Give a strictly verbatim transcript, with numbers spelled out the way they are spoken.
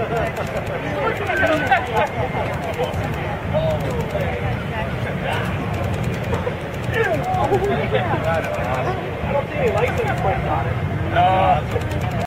I don't see any license plates on it. No.